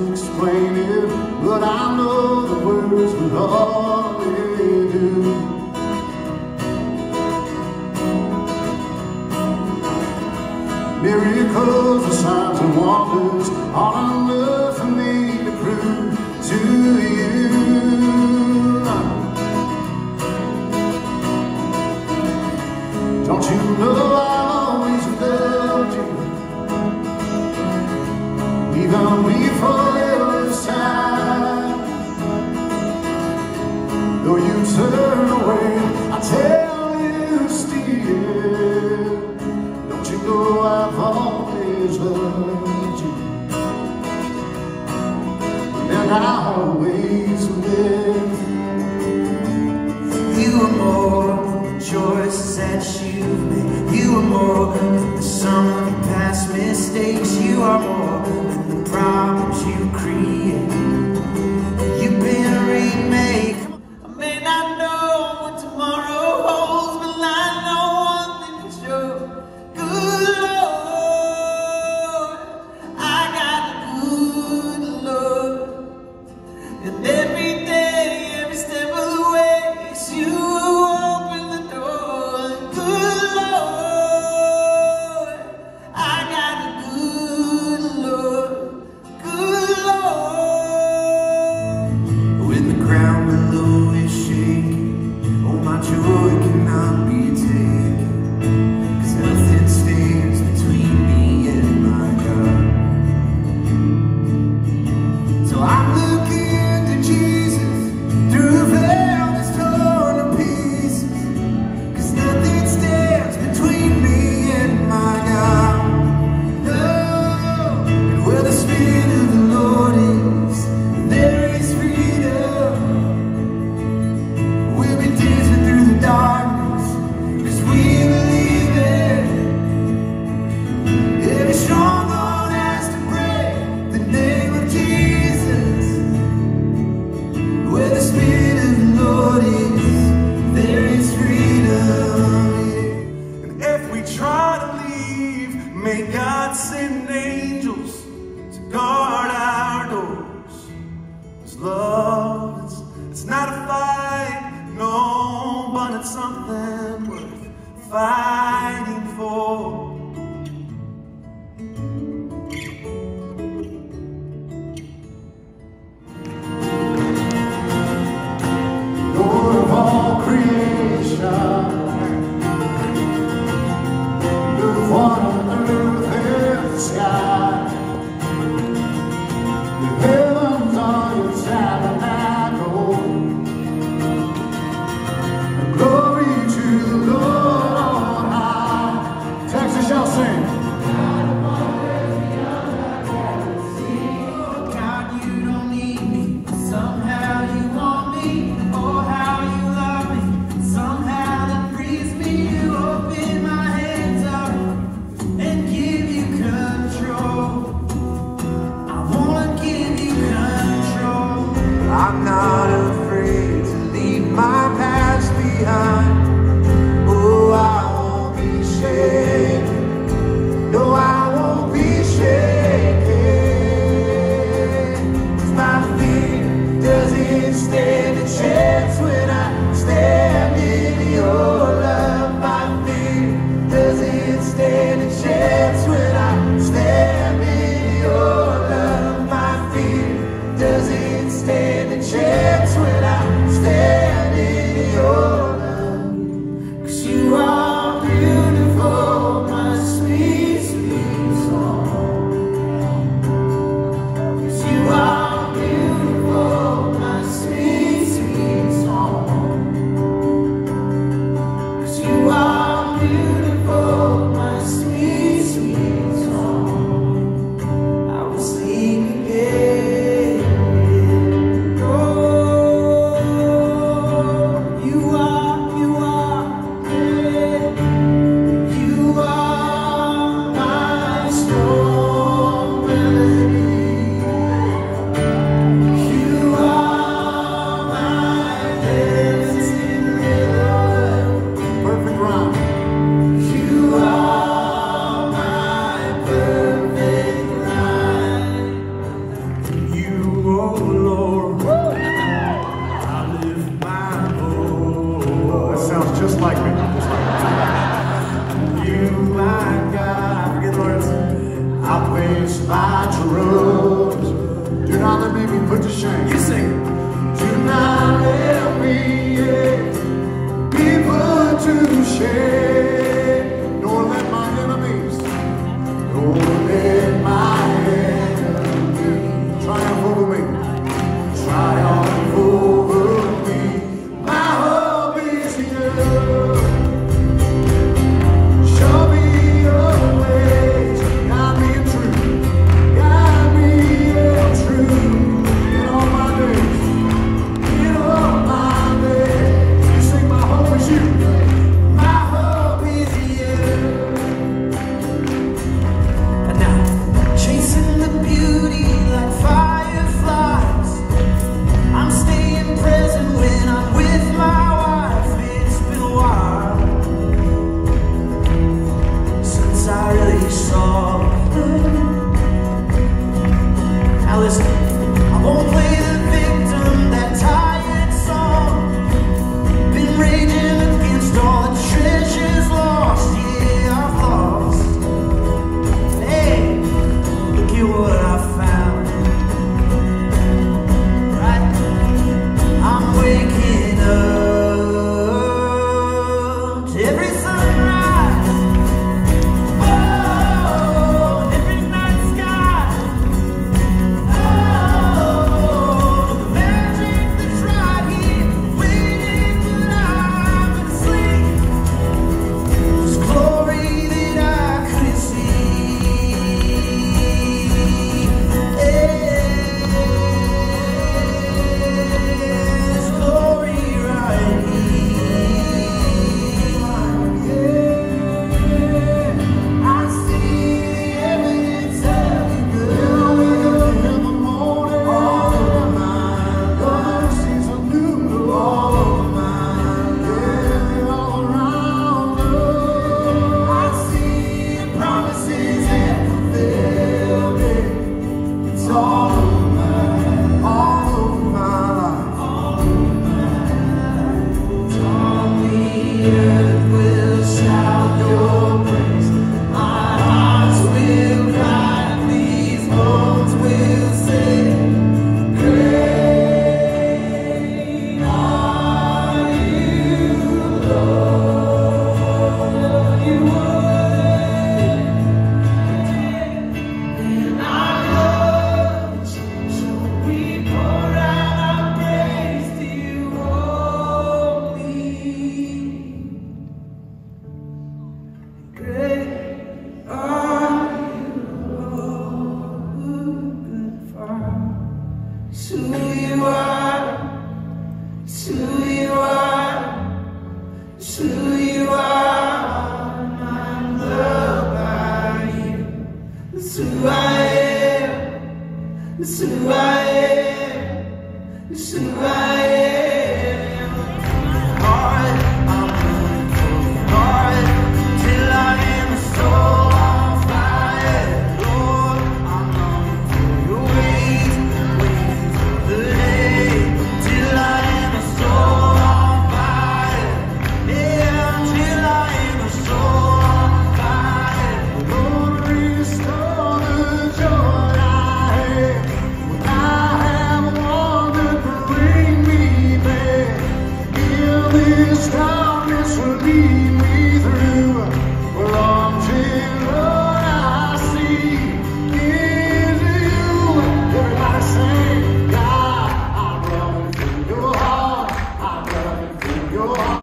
explain it, but I know the words will all they do. Miracles and signs and wonders are enough for me to prove to you. Don't you know I always loved you, even before there was time. Though you turn away, I tell you still, don't you know I've always loved you, and I always will. You are more than the choices that you've made. You are more than the sum of your past mistakes. You are more than the problems you create. You've been a remake. I may not know what tomorrow holds, but I know one thing for sure. Good Lord, I got a good Lord, and every day, every step of the way, it's you who open the door. Good Lord, I got a good Lord, good Lord. When the ground below is shaking, oh my joy cannot be taken, 'cause nothing stands between me and my God. So I'm looking to Jesus through the veil that's torn to pieces, 'cause nothing stands between me and my God. No, and where the Spirit of the Lord is, there is freedom. We'll be dancing through the darkness, 'cause we believe it. Every stronghold has to break, the name of Jesus. Where the Spirit of the Lord is, there is freedom. And if we try to leave, may God send angels to guard our doors. 'Cause love, it's not a fight, no, but it's something worth fighting for. just, I won't play the victim, that tired song. Been raging against all the treasures lost. Yeah, I've lost. Hey, look at what I found. Right, I'm waking up to every sunrise. Oh, every night sky. Oh, the magic that's right here, waiting, but I've been asleep. There's glory that I couldn't see. There's glory right here. I see the evidence of your good. In the morning, All of mine, mercies are new. all of mine. Yeah, all around us. I see the promises and fulfilled it. It's all of mine, All of my life. all the earth will shout your praise. My heart will cry, these bones will sing. Great are you, Lord. You would, and our love shall we pour out our praise to you, holy. Great are you, Lord, good Father. It's who you are, it's who you are, it's who you are. I'm loved by you. It's who I am, it's who I am, it's who I am.